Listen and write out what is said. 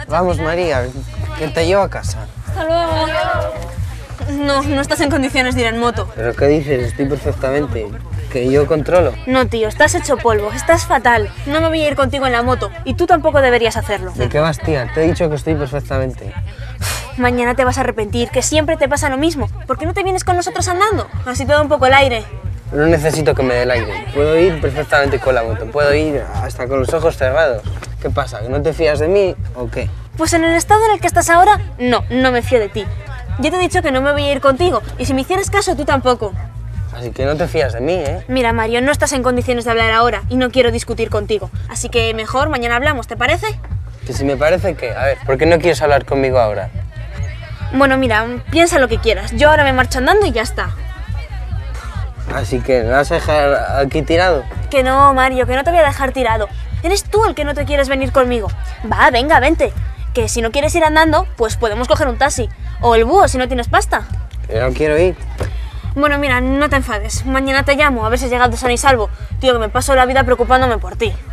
Vamos, María, que te llevo a casa. Hasta luego. No estás en condiciones de ir en moto. ¿Pero qué dices? Estoy perfectamente. Que yo controlo. No, tío, estás hecho polvo, estás fatal. No me voy a ir contigo en la moto y tú tampoco deberías hacerlo. ¿De qué vas, tía? Te he dicho que estoy perfectamente. Mañana te vas a arrepentir, que siempre te pasa lo mismo. ¿Por qué no te vienes con nosotros andando? Así te da un poco el aire. No necesito que me dé el aire. Puedo ir perfectamente con la moto. Puedo ir hasta con los ojos cerrados. ¿Qué pasa? ¿Que no te fías de mí o qué? Pues en el estado en el que estás ahora, no me fío de ti. Yo te he dicho que no me voy a ir contigo y si me hicieras caso, tú tampoco. Así que no te fías de mí, ¿eh? Mira, Mario, no estás en condiciones de hablar ahora y no quiero discutir contigo. Así que mejor mañana hablamos, ¿te parece? Que si me parece que... A ver, ¿por qué no quieres hablar conmigo ahora? Bueno, mira, piensa lo que quieras. Yo ahora me marcho andando y ya está. Así que, ¿me vas a dejar aquí tirado? Que no, Mario, que no te voy a dejar tirado. Eres tú el que no te quieres venir conmigo. Va, venga, vente. Que si no quieres ir andando, pues podemos coger un taxi. O el búho si no tienes pasta. Que no quiero ir. Bueno, mira, no te enfades. Mañana te llamo a ver si has llegado sano y salvo. Tío, que me paso la vida preocupándome por ti.